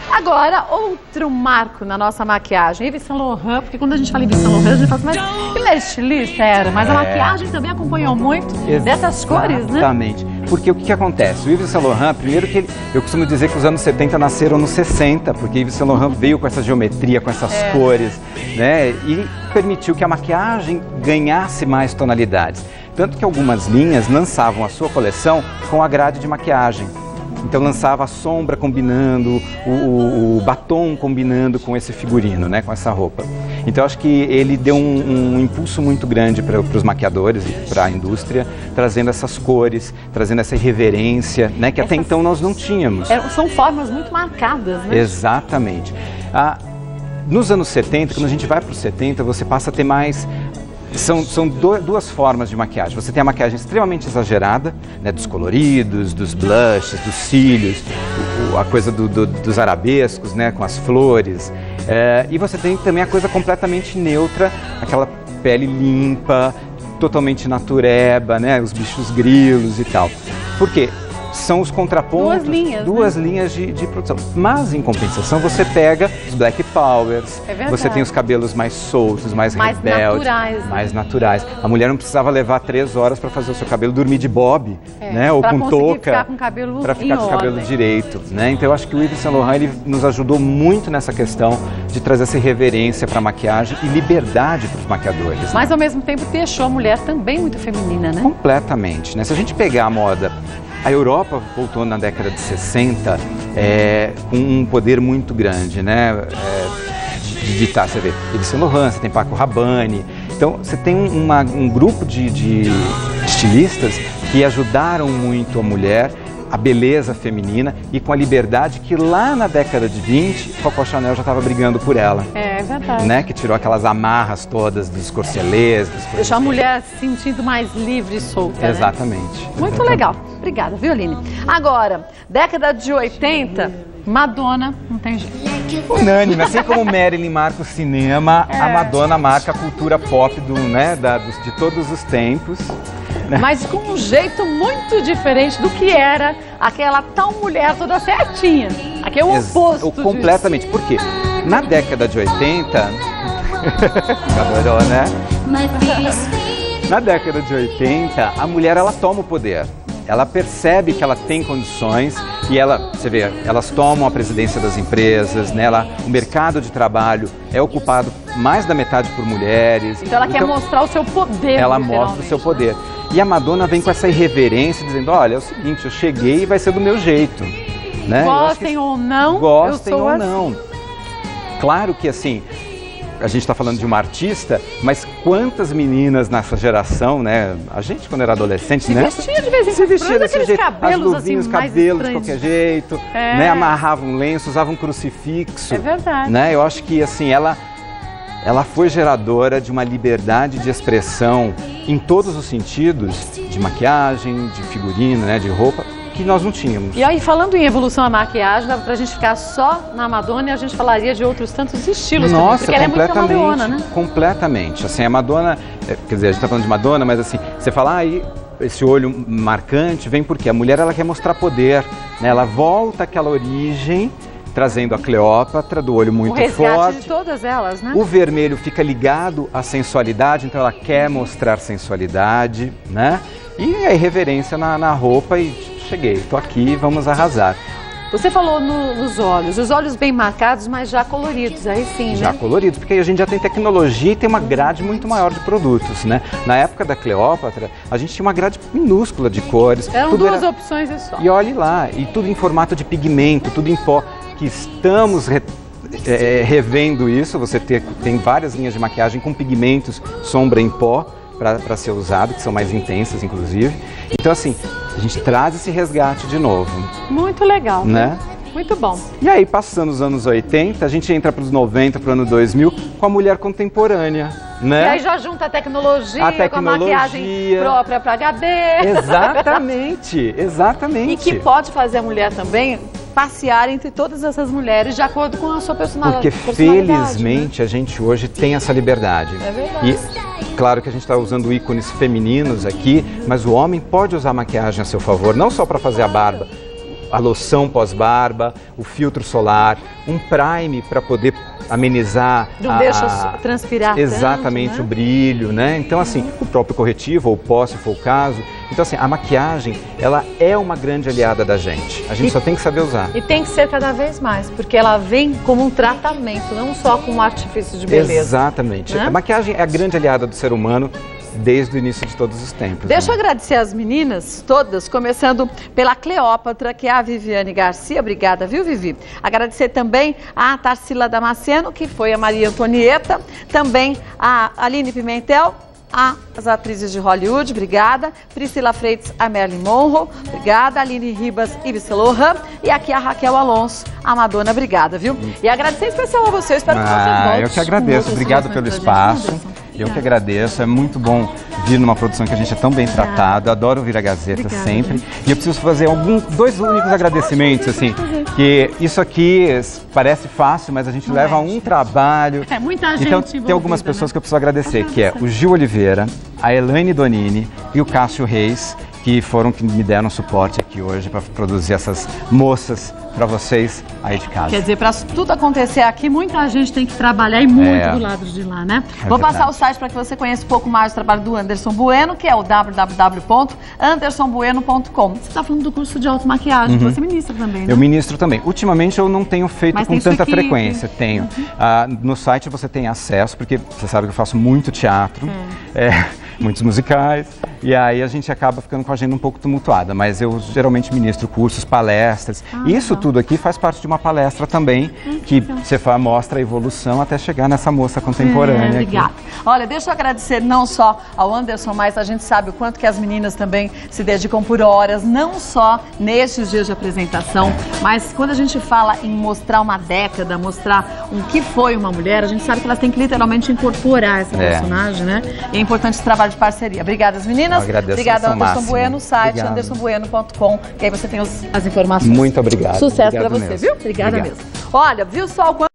Agora, outro marco na nossa maquiagem, Yves Saint Laurent, porque quando a gente fala em Yves Saint Laurent, a gente fala assim, mas ele é estilista, era, mas a maquiagem também acompanhou muito dessas cores, né? Exatamente. Porque o que acontece? O Yves Saint Laurent, primeiro que eu costumo dizer que os anos 70 nasceram nos 60, porque Yves Saint Laurent veio com essa geometria, com essas cores, né? E permitiu que a maquiagem ganhasse mais tonalidades. Tanto que algumas linhas lançavam a sua coleção com a grade de maquiagem. Então lançava a sombra combinando, o batom combinando com esse figurino, né, com essa roupa. Então acho que ele deu um impulso muito grande para os maquiadores e para a indústria, trazendo essas cores, trazendo essa irreverência, né, que até então nós não tínhamos. São formas muito marcadas, né? Exatamente. Nos anos 70, quando a gente vai para os 70, você passa a ter mais... São duas formas de maquiagem. Você tem a maquiagem extremamente exagerada, né, dos coloridos, dos blushes, dos cílios, a coisa dos arabescos, né, com as flores. E você tem também a coisa completamente neutra, aquela pele limpa, totalmente natureba, né, os bichos grilos e tal. Por quê? São os contrapontos, duas linhas de produção. Mas, em compensação, você pega os Black Powers, você tem os cabelos mais soltos, mais rebeldes, naturais, mais naturais. A mulher não precisava levar 3 horas para fazer o seu cabelo, dormir de bob, né, ou com touca, para ficar com o cabelo direito. Né? Então, eu acho que o Yves Saint Laurent ele nos ajudou muito nessa questão de trazer essa irreverência para a maquiagem e liberdade para os maquiadores. Mas, né? ao mesmo tempo, deixou a mulher também muito feminina, né? Completamente. Né? Se a gente pegar a moda... A Europa voltou na década de 60 com um poder muito grande, né? De ditar, você vê, Yves Saint Laurent, você tem Paco Rabanne. Então, você tem um grupo de estilistas que ajudaram muito a mulher, a beleza feminina e com a liberdade que lá na década de 20, Coco Chanel já estava brigando por ela. É verdade. Né? Que tirou aquelas amarras todas dos corcelês. Deixou a mulher se sentindo mais livre e solta. Exatamente. Né? Muito legal. Obrigada, viu, Aline? Agora, década de 80, Madonna, não tem jeito. Unânime, assim como Marilyn marca o cinema, a Madonna marca a cultura pop de todos os tempos. Né? Mas com um jeito muito diferente do que era aquela tal mulher toda certinha. Aqui é o oposto completamente. Por quê? Na década de 80... Adorou, né? Na década de 80, a mulher ela toma o poder. Ela percebe que ela tem condições e você vê, elas tomam a presidência das empresas, né? O mercado de trabalho é ocupado mais da metade por mulheres. Então ela quer mostrar o seu poder. Ela mostra o seu poder. E a Madonna vem com essa irreverência, dizendo, olha, é o seguinte, eu cheguei e vai ser do meu jeito. Né? Gostem ou não, gostem eu sou ou não. Claro que assim... A gente está falando de uma artista, mas quantas meninas nessa geração, né? A gente quando era adolescente, se vestia de vez em quando, se vestia desse jeito, cabelos, as luvinhas, assim, cabelos de qualquer jeito, né? Amarravam um lenço, usavam um crucifixo. É verdade. Né? Eu acho que assim ela foi geradora de uma liberdade de expressão em todos os sentidos, de maquiagem, de figurino, né? De roupa. Que nós não tínhamos. E aí, falando em evolução da maquiagem, dá pra gente ficar só na Madonna e a gente falaria de outros tantos estilos. Nossa, também, porque completamente, ela é muito camaleona, né? Completamente. Assim, a Madonna, quer dizer, a gente tá falando de Madonna, mas assim, você fala, esse olho marcante vem porque a mulher, ela quer mostrar poder, né? Ela volta àquela origem, trazendo a Cleópatra, do olho muito forte. O resgate de todas elas, né? O vermelho fica ligado à sensualidade, então ela quer mostrar sensualidade, né? E a irreverência na roupa e... Cheguei, tô aqui, vamos arrasar. Você falou nos olhos, os olhos bem marcados, mas já coloridos, aí sim, né? Já coloridos, porque a gente já tem tecnologia e tem uma grade muito maior de produtos, né? Na época da Cleópatra, a gente tinha uma grade minúscula de cores. Eram duas opções e só. E olhe lá, e tudo em formato de pigmento, tudo em pó, que estamos revendo isso. Você tem várias linhas de maquiagem com pigmentos, sombra em pó, para ser usado, que são mais intensas, inclusive. Então, assim, a gente traz esse resgate de novo. Muito legal. Né? Muito bom. E aí, passando os anos 80, a gente entra para os 90, para o ano 2000, com a mulher contemporânea, né? E aí já junta a tecnologia com a maquiagem própria para HD. Exatamente, exatamente. E que pode fazer a mulher também passear entre todas essas mulheres de acordo com a sua personalidade. Porque, felizmente, a gente hoje tem essa liberdade. É verdade. E, claro que a gente está usando ícones femininos aqui, mas o homem pode usar a maquiagem a seu favor, não só para fazer a barba. a loção pós-barba, o filtro solar, um prime para poder amenizar... Não deixa transpirar exatamente tanto, né? o brilho, né? Então, assim, o próprio corretivo ou pó, se for o caso. Então, assim, a maquiagem, ela é uma grande aliada da gente. A gente só tem que saber usar. E tem que ser cada vez mais, porque ela vem como um tratamento, não só como um artifício de beleza. Exatamente. Né? A maquiagem é a grande aliada do ser humano desde o início de todos os tempos. Deixa eu agradecer as meninas todas, começando pela Cleópatra, que é a Viviane Garcia. Obrigada, viu, Vivi? Agradecer também a Tarsila Damasceno, que foi a Maria Antonieta, também a Aline Pimentel, as atrizes de Hollywood, obrigada. Priscila Freitas, a Marilyn Monroe, obrigada. Aline Ribas, Yves Saint Laurent. E aqui a Raquel Alonso, a Madonna, obrigada, viu? E agradecer em especial a você, espero que você volte. Eu que agradeço, obrigado pelo espaço. Eu que agradeço, é muito bom vir numa produção que a gente é tão bem tratado, adoro vir à Gazeta sempre. E eu preciso fazer dois únicos agradecimentos, assim, que isso aqui parece fácil, mas a gente leva um trabalho. É muita gente então tem algumas pessoas que eu preciso agradecer, que é o Gil Oliveira, a Elaine Donini e o Cássio Reis, que me deram suporte aqui hoje para produzir essas moças para vocês aí de casa. Quer dizer, para tudo acontecer aqui, muita gente tem que trabalhar e muito do lado de lá, né? Vou passar o site para que você conheça um pouco mais do trabalho do Anderson Bueno, que é o www.andersonbueno.com. Você está falando do curso de automaquiagem, que você ministra também, né? Eu ministro também. Ultimamente eu não tenho feito com tanta frequência. Tenho. No site você tem acesso, porque você sabe que eu faço muito teatro, muitos musicais, e aí a gente acaba ficando com a agenda um pouco tumultuada, mas eu geralmente ministro cursos, palestras. Isso tudo aqui faz parte de uma palestra também, que você mostra a evolução até chegar nessa moça contemporânea. Obrigada. Olha, deixa eu agradecer não só ao Anderson, mas a gente sabe o quanto que as meninas também se dedicam por horas, não só nestes dias de apresentação, mas quando a gente fala em mostrar uma década, mostrar o que foi uma mulher, a gente sabe que elas têm que literalmente incorporar essa personagem, né? E é importante esse trabalho de parceria. Obrigada, as meninas. Obrigada, Anderson Bueno, no site andersonbueno.com, que aí você tem as informações. Muito obrigado. Sucesso para você, viu? Obrigada mesmo. Olha, viu só o quanto